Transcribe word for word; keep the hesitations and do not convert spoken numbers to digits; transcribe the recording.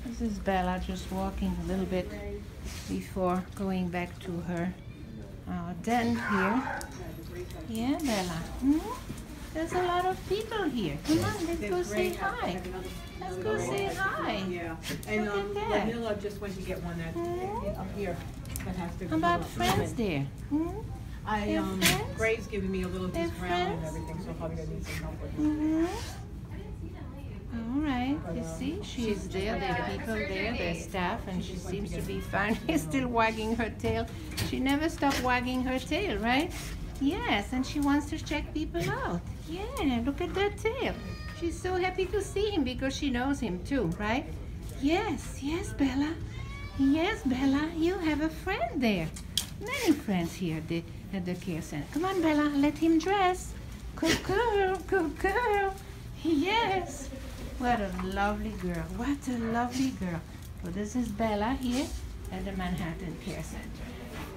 This is Bella just walking a little bit before going back to her uh, den here. Yeah, Bella. Hmm? There's a lot of people here. Come on, let's go say hi. Let's go say hi. Yeah, and Look um, at that. Vanilla just went to get one that Hmm? up here that has to. How about go up. friends there? Hmm? I They're um, friends? Gray's giving me a little They're piece round and friends? everything, so I'm probably gonna need some help with it. Mm-hmm. All right, you see, she's there, there are people there, there's staff, and she seems to be fine. She's still wagging her tail. She never stopped wagging her tail, right? Yes, and she wants to check people out. Yeah, look at that tail. She's so happy to see him because she knows him too, right? Yes, yes, Bella. Yes, Bella, you have a friend there. Many friends here at the, at the care center. Come on, Bella, let him dress. Good girl, good girl. Yes. What a lovely girl. What a lovely girl. So this is Bella here at the Manhattan Care Center.